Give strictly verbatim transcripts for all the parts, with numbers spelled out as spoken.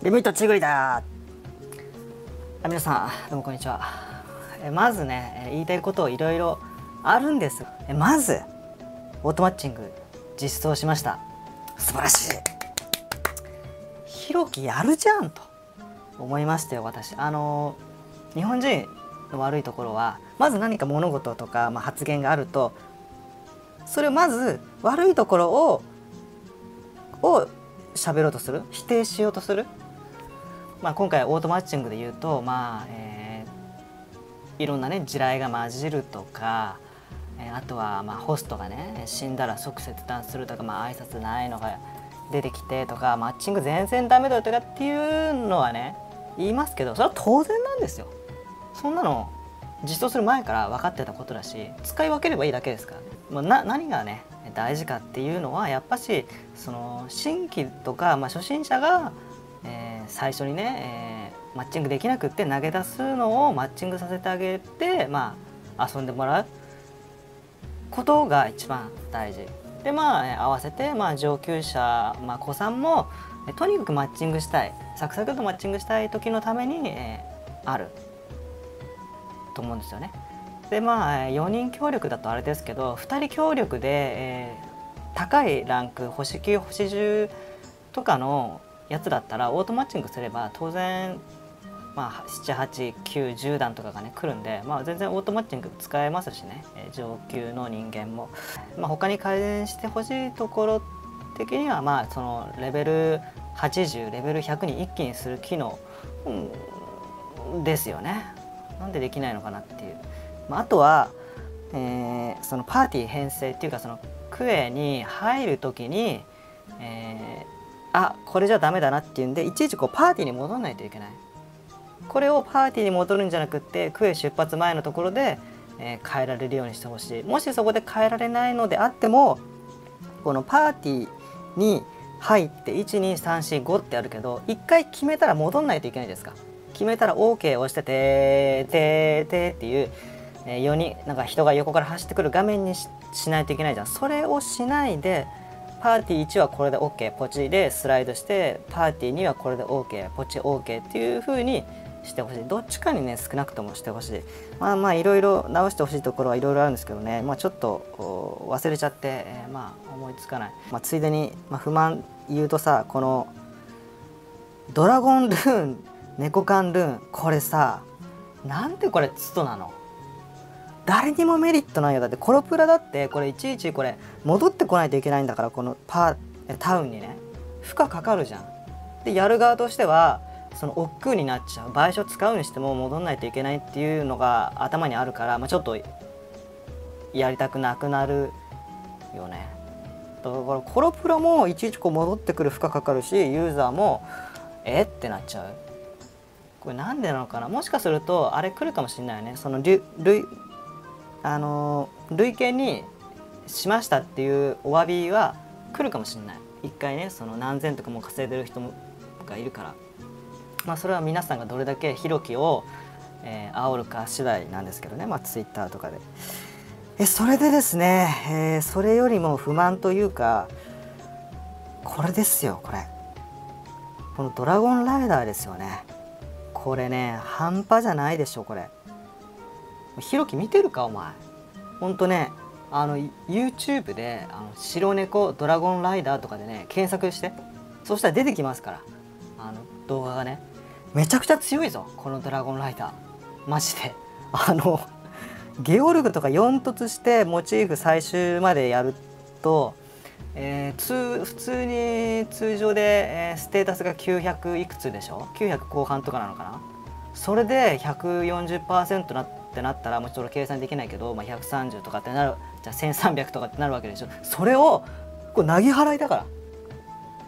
リミットちぐりだ。あ、皆さんどうもこんにちは。えまずね、言いたいこといろいろあるんです。えまずオートマッチング実装しました。素晴らしい。ひろきやるじゃんと思いましたよ。私あの日本人の悪いところは、まず何か物事とか、まあ、発言があると、それをまず悪いところをを喋ろうとする、否定しようとする。まあ、今回オートマッチングで言うと、まあえー、いろんなね地雷が混じるとか、えー、あとはまあホストがね死んだら即切断するとか、まあ挨拶ないのが出てきてとか、マッチング全然ダメだよとかっていうのはね言いますけど、それは当然なんですよ。そんなの実装する前から分かってたことだし、使い分ければいいだけですからね。まあ、な何がね大事かっていうのは、やっぱしその新規とか、まあ、初心者がえー、最初にね、えー、マッチングできなくって投げ出すのをマッチングさせてあげて、まあ、遊んでもらうことが一番大事で、まあ、合わせて、まあ、上級者、まあ、子さんもとにかくマッチングしたい、サクサクとマッチングしたい時のために、えー、あると思うんですよね。でまあよにん協力だとあれですけど、ふたり協力で、えー、高いランク星きゅう星じゅうとかのやつだったらオートマッチングすれば当然、まあ、なな、はち、きゅう、じゅう段とかがね来るんで、まあ、全然オートマッチング使えますしね、えー、上級の人間も、まあ、他に改善してほしいところ的には、まあ、そのレベルはちじゅうレベルひゃくに一気にする機能、うん、ですよね。なんでできないのかなっていう、まあ、あとは、えー、そのパーティー編成っていうか、そのクエに入る時に、えーあ、これじゃダメだなっていうんで、いちいちこうパーティーに戻らないといけない。これをパーティーに戻るんじゃなくって、クエ出発前のところで、えー、変えられるようにしてほしい。もしそこで変えられないのであっても、このパーティーに入っていちにさんしごってあるけど、いっかい決めたら戻らないといけないですか。決めたら OK を押しててーてーてーっていう、えー、よにんなんか人が横から走ってくる画面に し, しないといけないじゃん。それをしないで、パーティーいちはこれで OK ポチでスライドして、パーティーにはこれで OK ポチ OK っていう風にしてほしい。どっちかにね少なくともしてほしい。まあまあいろいろ直してほしいところはいろいろあるんですけどね、まあ、ちょっと忘れちゃって、えー、まあ思いつかない。まあ、ついでに、まあ、不満言うとさ、このドラゴンルーン、猫缶ルーン、これさ、なんでこれツトなの？誰にもメリットないよ。だってコロプラだってこれいちいちこれ戻ってこないといけないんだから、このパータウンにね負荷かかるじゃん。でやる側としてはその億劫になっちゃう。賠償使うにしても戻んないといけないっていうのが頭にあるから、まあ、ちょっとやりたくなくなるよね。だからコロプラもいちいちこう戻ってくる負荷かかるし、ユーザーもえってなっちゃう。これなんでなのかな。もしかするとあれ来るかもしれないよね。その類あの累計にしましたっていうお詫びは来るかもしれない。一回ね、その何千とかも稼いでる人もがいるから、まあそれは皆さんがどれだけひろきを、えー、煽るか次第なんですけどね、まあツイッターとかで。えそれでですね、えー、それよりも不満というか、これですよ。これこのドラゴンライダーですよね。これね半端じゃないでしょ。これひろき見てるかお前。ほんとね、あの YouTube であの白猫ドラゴンライダーとかでね検索して、そしたら出てきますから、あの動画がね。めちゃくちゃ強いぞこのドラゴンライダー、マジで。あのゲオルグとかよん凸してモチーフ最終までやると、えー、通普通に通常で、えー、ステータスがきゅうひゃくいくつでしょ、きゅうひゃく後半とかなのかな。それで ひゃくよんじゅっパーセント なってなったら、もうちょっと計算できないけど、まあ、ひゃくさんじゅうとかってなる。じゃあせんさんびゃくとかってなるわけでしょ。それをこう投げ払いだから、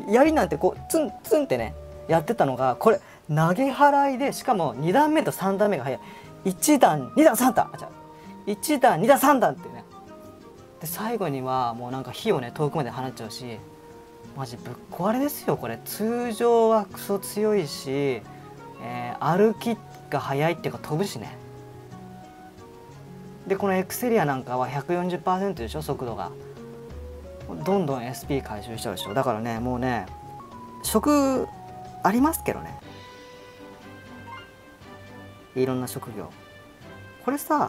槍なんてこうツンツンってねやってたのが、これ投げ払いで、しかもに段目とさん段目が早い。いち段に段さん段、あ、じゃいち段に段さん段ってね。で最後にはもうなんか火をね遠くまで放っちゃうし、マジぶっ壊れですよこれ。通常はクソ強いし、えー、歩きが速いっていうか飛ぶしね。でこのエクセリアなんかは ひゃくよんじゅっパーセント でしょ、速度が。どんどん エスピー 回収しちゃうでしょ。だからねもうね、食ありますけどね、いろんな職業。これさ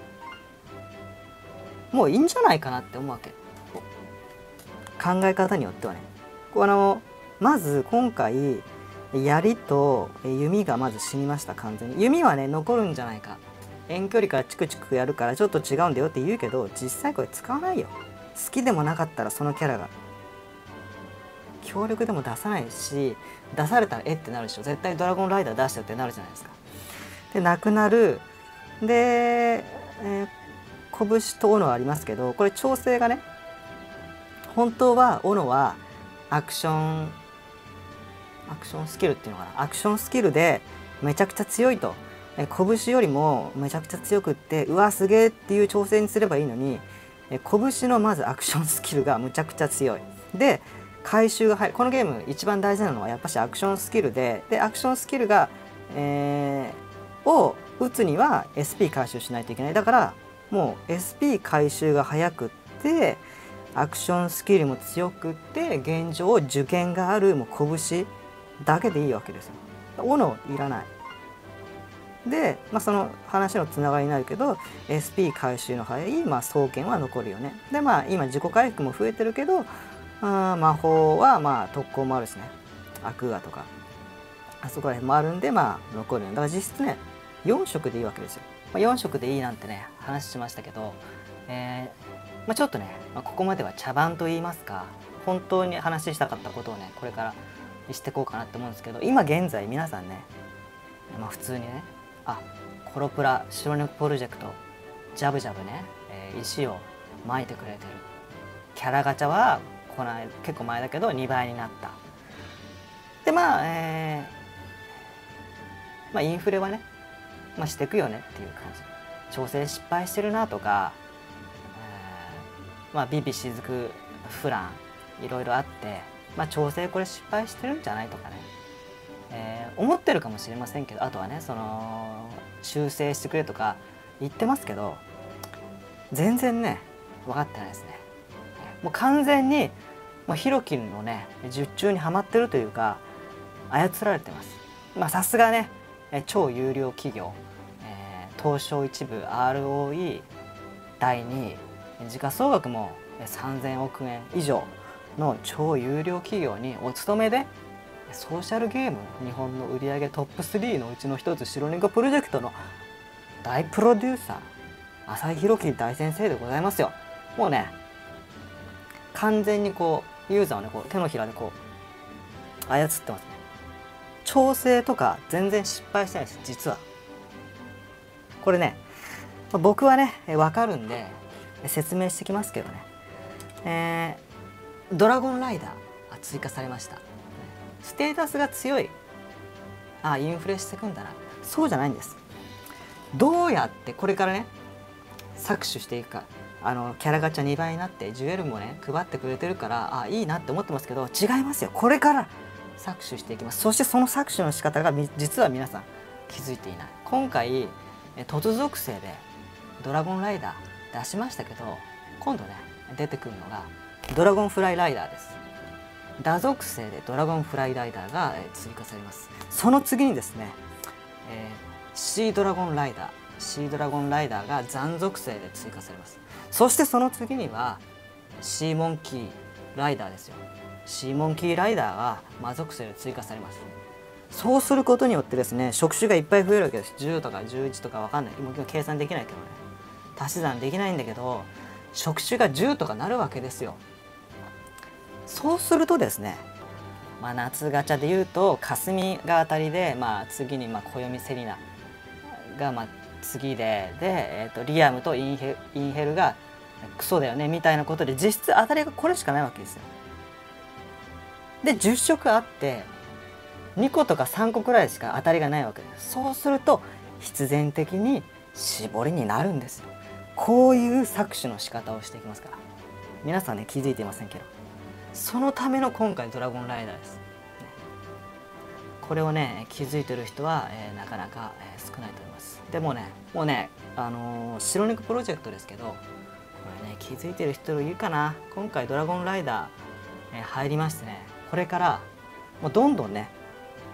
もういいんじゃないかなって思うわけ、考え方によってはね。こうあのまず今回槍と弓がまず死にました。完全に弓はね残るんじゃないか、遠距離からチクチクやるからちょっと違うんだよって言うけど、実際これ使わないよ。好きでもなかったらそのキャラが強力でも出さないし、出されたらえってなるでしょ。絶対ドラゴンライダー出してよってなるじゃないですか。でなくなる。で、えー、拳と斧ありますけど、これ調整がね、本当は斧はアクションアクションスキルっていうのかな、アクションスキルでめちゃくちゃ強いと、え拳よりもめちゃくちゃ強くって、うわすげえっていう調整にすればいいのに、え拳のまずアクションスキルがむちゃくちゃ強い。で回収が入る。このゲーム一番大事なのはやっぱしアクションスキルで、でアクションスキルが、えー、を打つには エスピー 回収しないといけない。だからもう エスピー 回収が早くってアクションスキルも強くって、現状受験があるもう拳だけでいいわけですよ。斧いらない。で、まあ、その話のつながりになるけど エスピー 回収の早い、まあ、双剣は残るよね。でまあ今自己回復も増えてるけど、あ魔法はまあ特攻もあるしね、アクアとかあそこら辺もあるんでまあ残るよね。だから実質ねよん色でいいわけですよ。まあ、よん色でいいなんてね話しましたけど、えーまあ、ちょっとね、まあ、ここまでは茶番と言いますか、本当に話したかったことをねこれからしていこうかなって思うんですけど、今現在皆さんね、まあ、普通にね、あコロプラ白猫プロジェクトジャブジャブね、えー、石を撒いてくれてる。キャラガチャはこの間結構前だけどにばいになった。でまあ、えー、まあインフレはね、まあ、していくよねっていう感じ。調整失敗してるなとか、えー、まあビビ雫フランいろいろあって、まあ、調整これ失敗してるんじゃないとかね、えー、思ってるかもしれませんけど、あとはねその修正してくれとか言ってますけど、全然ね分かってないですね。もう完全にもうヒロキのね術中にはまってるというか操られてます。まあさすがね超有料企業、えー、東証一部 アールオーイー だいにい時価総額もさんぜんおくえん以上の超有料企業にお勤めで、ソーシャルゲーム日本の売り上げトップスリーのうちの一つ白猫プロジェクトの大プロデューサー浅井宏樹大先生でございますよ。もうね完全にこうユーザーをねこう手のひらでこう操ってますね。調整とか全然失敗してないです実は。これね僕はね分かるんで説明してきますけどね、えー、ドラゴンライダー追加されました。ステータスが強い、あインフレしていくんだな、そうじゃないんです。どうやってこれからね搾取していくか。あのキャラガチャにばいになってジュエルもね配ってくれてるからあいいなって思ってますけど、違いますよ。これから搾取していきます。そしてその搾取の仕方が実は皆さん気づいていない。今回突属性でドラゴンライダー出しましたけど、今度ね出てくるのがドラゴンフライライダーです。打属性でドラゴンフライライダーが追加されます。その次にですね、えー、シードラゴンライダーシードラゴンライダーが残属性で追加されます。そしてその次にはシーモンキーライダーですよ。シーモンキーライダーが魔属性で追加されます。そうすることによってですね職種がいっぱい増えるわけです。じゅうとかじゅういちとか分かんない、もう計算できないけどね、足し算できないんだけど職種がじゅうとかなるわけですよ。そうするとですね、まあ、夏ガチャでいうと霞が当たりで、まあ、次にまあ暦セリナがまあ次でで、えー、とリアムとインヘインヘルがクソだよねみたいなことで実質当たりがこれしかないわけですよ。でじゅっ色あってにことかさんこくらいしか当たりがないわけです。そうすると必然的に絞りになるんですよ。こういう搾取の仕方をしていきますから、皆さんね気づいていませんけど、そのための今回ドラゴンライダーです。これをね気づいてる人は、えー、なかなか、えー、少ないと思います。でもねもうねあのー、白肉プロジェクトですけど、これね気づいてる人いるかな。今回ドラゴンライダー、えー、入りましてね、これからもうどんどんね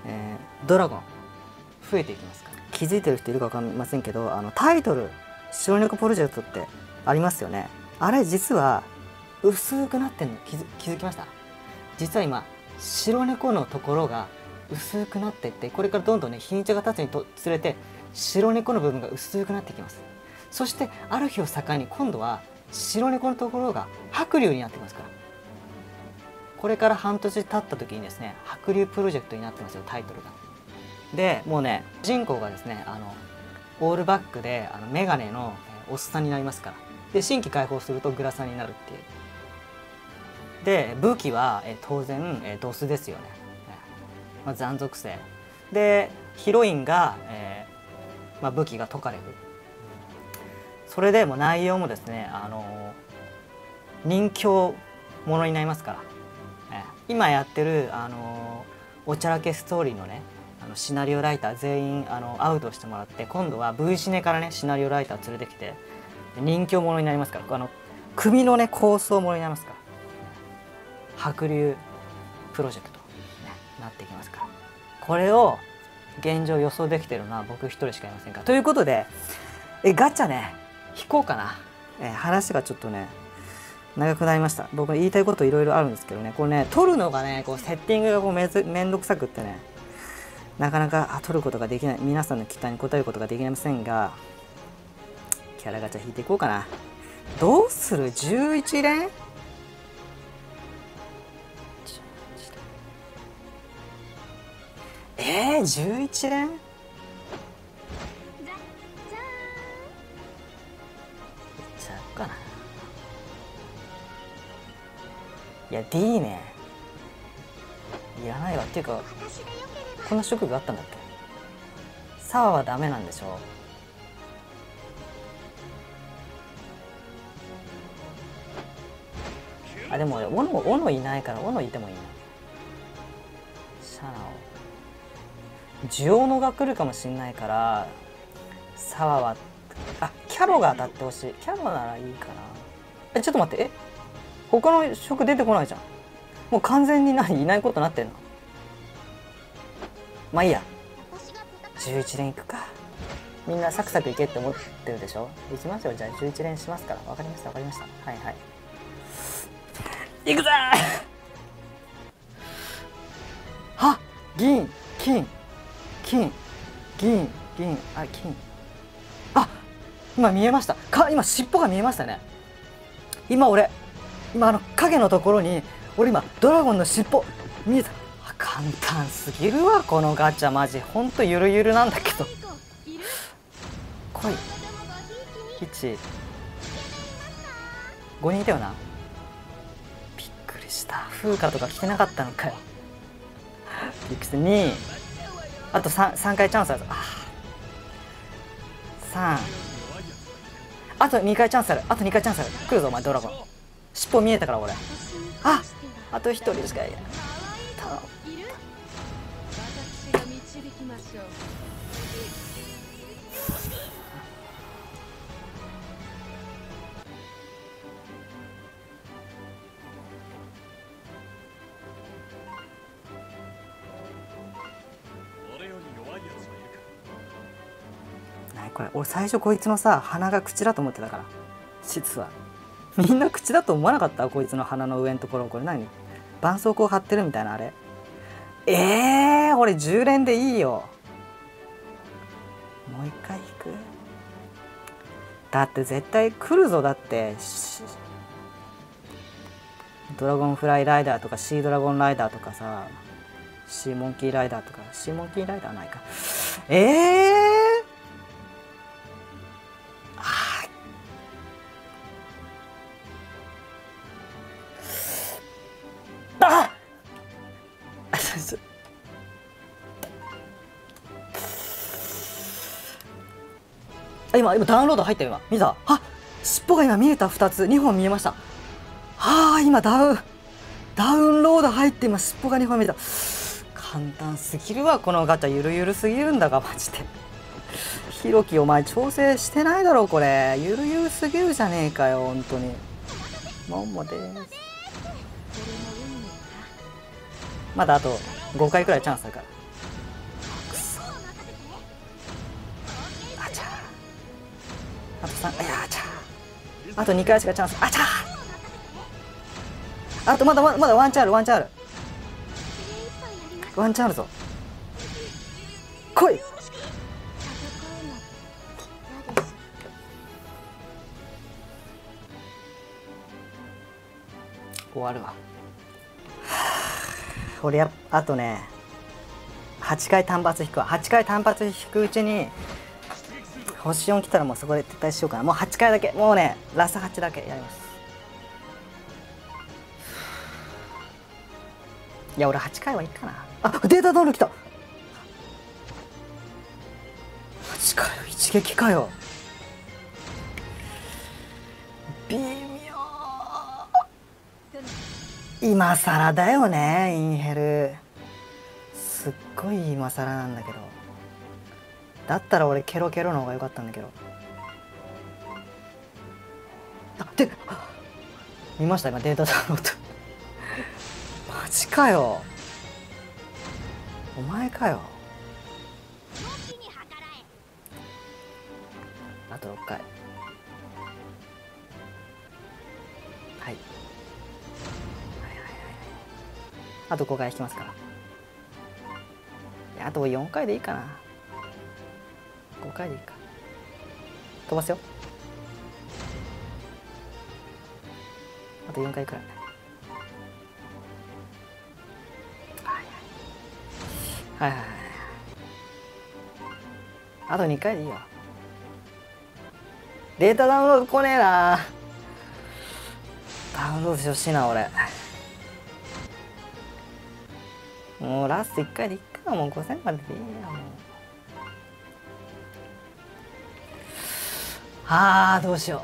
えー、ドラゴン増えていきますから。気づいてる人いるか分かりませんけど、あのタイトル「白猫プロジェクト」ってありますよね。あれ実は薄くなってんの気づ気づきました？実は今白猫のところが薄くなっていって、これからどんどんね日にちが経つにとつれて白猫の部分が薄くなってきます。そしてある日を境に今度は白猫のところが白龍になってきますから、これから半年経った時にですね白龍プロジェクトになってますよ、タイトルが。でもうね主人公がですねあのオールバックであのメガネのおっさんになりますから。で新規解放するとグラサンになるっていう。で武器はえ当然えドスですよね。まあ、残属性でヒロインが、えーまあ、武器がトカレフ。それでもう内容もですねあの人気ものになりますから、えー、今やってるあのおちゃらけストーリーのねあのシナリオライター全員あのアウトしてもらって、今度は V シネからねシナリオライター連れてきて人気ものになりますから、あの組のね構想ものになりますから、白龍プロジェクト、ね、なっていきますから、これを現状予想できてるのは僕一人しかいませんから。ということでえガチャね引こうかな。え話がちょっとね長くなりました。僕言いたいこといろいろあるんですけどね、これね取るのがねこうセッティングがこうめずめんどくさくってねなかなか取ることができない、皆さんの期待に応えることができませんが、キャラガチャ引いていこうかな。どうする？じゅういち連？えー、じゅういち連？いっちゃうかな。いや D ねいらないわ。っていうかこんな職があったんだっけ。サワはダメなんでしょ。あでもオノオノいないからオノいてもいいな。シャナオジオノが来るかもしんないからサワはあキャロが当たってほしい。キャロならいいかな。えちょっと待って、え他の職出てこないじゃん。もう完全に何いないことになってんの。まあいいや、じゅういち連いくか。みんなサクサクいけって思ってるでしょ。いきますよ。じゃあじゅういち連しますから。わかりましたわかりました。はいはいいくぞー。は銀金金銀銀あ金あ今見えましたか。今尻尾が見えましたね。今俺今あの影のところに俺今ドラゴンの尻尾見えた。簡単すぎるわこのガチャマジほんとゆるゆるなんだけど来いいちごにんいたよな。びっくりした。風花とか来てなかったのかよ。びっくりした。にあと 3, 3回チャンスある。あさんあとにかいチャンスある。あとにかいチャンスある。来るぞお前ドラゴン。尻尾見えたから俺。ああとひとりしかいない。これ俺最初こいつのさ鼻が口だと思ってたから、実はみんな口だと思わなかった。こいつの鼻の上のところこれ何絆創膏貼ってるみたいなあれ。えー、俺じゅう連でいいよ。もう一回引く。だって絶対来るぞ。だってドラゴンフライライダーとかシードラゴンライダーとかさ、シーモンキーライダーとか、シーモンキーライダーないか。ええー今今ダウンロード入ったよ。今見た。あ尻尾が今見えた。ふたつにほん見えました。はあ今ダウンダウンロード入って今尻尾がにほん見えた。簡単すぎるわこのガチャ。ゆるゆるすぎるんだがマジで。ひろきお前調整してないだろこれ。ゆるゆるすぎるじゃねえかよ本当に。ももです。まだあとごかいくらいチャンスあるから。 さん、いやーちゃー、あとにかいしかチャンス、あちゃー、あとまだまだまだワンチャンある、ワンチャンある、ワンチャンあるぞ、来い。終わるわ。俺やあとねはちかい単発引くわ。はちかい単発引くうちに星よん来たらもうそこで撤退しようかな。もうはちかいだけ、もうねラスはちだけやります。いや俺はちかいはいいかな。あ、データダウン来た。はちかい一撃かよ。微妙。今更だよね、インヘル。すっごい今更なんだけど。だったら俺ケロケロの方が良かったんだけど。あ、で、見ました今データダウンロード。マジかよ。お前かよ。あとろっかい。はい。はいはいはいはい。あとごかい引きますから。いやあとよんかいでいいかな。ごかいでいいか。飛ばすよ。あとよんかいくらい。はいはいはいはい。あとにかいでいいよ。データダウンロード来ねえな。ダウンロードしてほしいな俺。もうラストいっかいでいっか。もうごせんまででいいやもう。あーどうしよ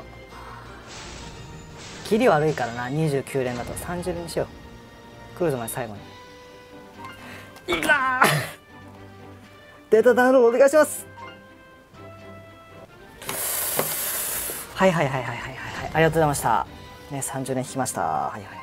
う。切り悪いからな。にじゅうきゅうれんだとさんじゅうれんにしよう。来るぞ前最後に。いくなー。データダウンロードお願いします。はいはいはいはいはいはい、ありがとうございました。ね、さんじゅうれん引きました。はいはい。